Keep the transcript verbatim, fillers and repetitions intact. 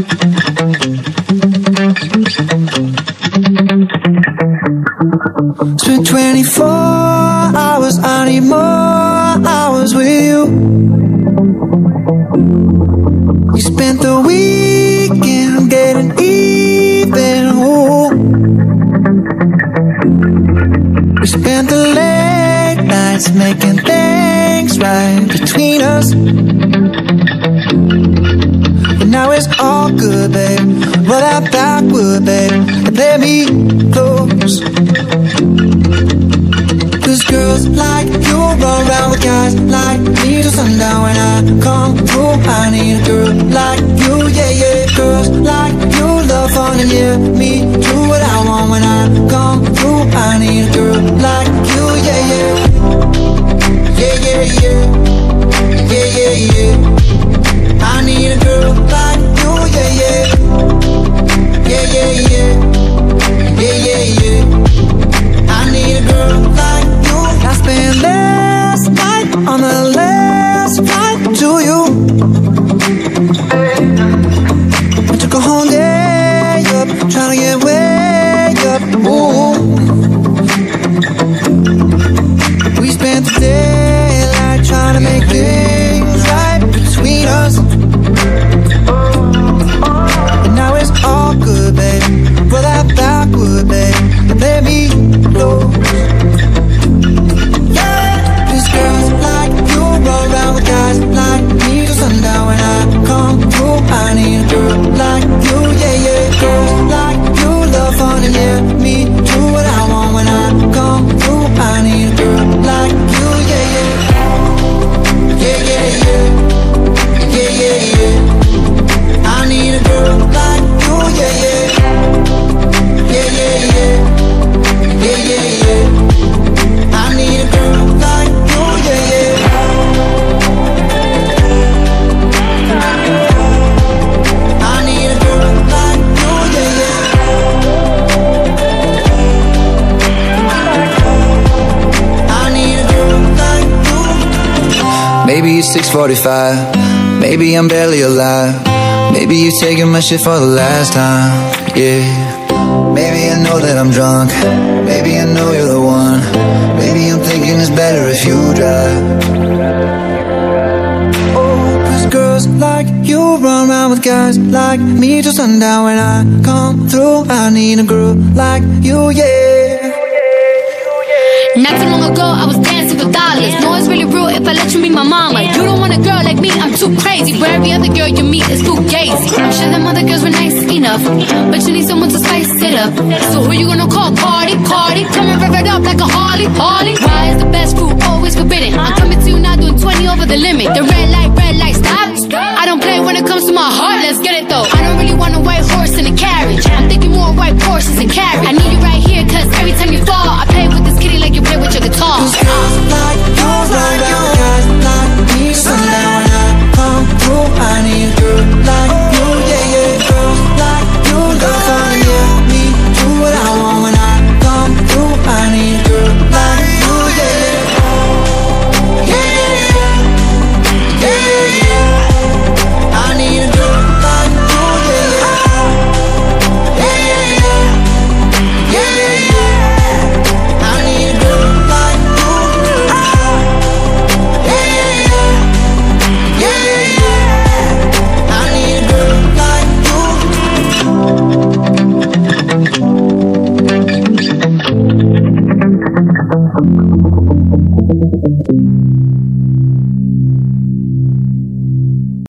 Spent twenty-four hours, I need more hours with you. We spent the weekend getting even, ooh. We spent the late nights making things right between us. But now it's all good, babe. Roll that backward, babe, and let me close. Cause girls like you run around with guys like me till sundown. When I come through, I need a girl like you, yeah, yeah. Girls like you love fun and yeah, me do what I want. When I come through, I need a girl like you, yeah, yeah. Yeah, yeah, yeah. Yeah, yeah, yeah. I need a girl like you, yeah, yeah. Yeah, yeah, yeah. Yeah, yeah, yeah. I need a girl like you. I spent last night on the last flight to you. I took a whole day up, trying to get way up, ooh. We spent the daylight trying to make things right between us. But now it's all good, babe. Roll that backward, babe, and let me close. Girls like you roll around with guys like me till sundown. When I come through, I need a girl like you, yeah, yeah. Girls like you love fun and yeah, me do what I want. When I come through, I need a girl like you, yeah, yeah. Yeah, yeah, yeah. Yeah, yeah, yeah. I need a girl like you, yeah, yeah. Yeah, yeah, yeah. Yeah, yeah, yeah. I need a girl like you, yeah, yeah. I need a girl like you, yeah, yeah. I need a girl like you. Maybe it's six forty-five, maybe I'm barely alive. Maybe you're taking my shit for the last time, yeah. Maybe I know that I'm drunk, maybe I know you're the one. Maybe I'm thinking it's better if you drive. Oh, cause girls like you run around with guys like me till sundown. When I come through, I need a girl like you, yeah. Not too long ago, I was dancing for dollars. No, it's really real if I let you meet my mama. You don't want a girl like me, I'm too crazy. Where every other girl you meet is too gazy. I'm sure them other girls were nice enough, but you need someone to spice it up. So who you gonna call? Cardi, Cardi. Come and rev it up like a Harley, Harley. Why is the best food always forbidden? I'm coming to you now doing twenty over the limit. The red light, red light,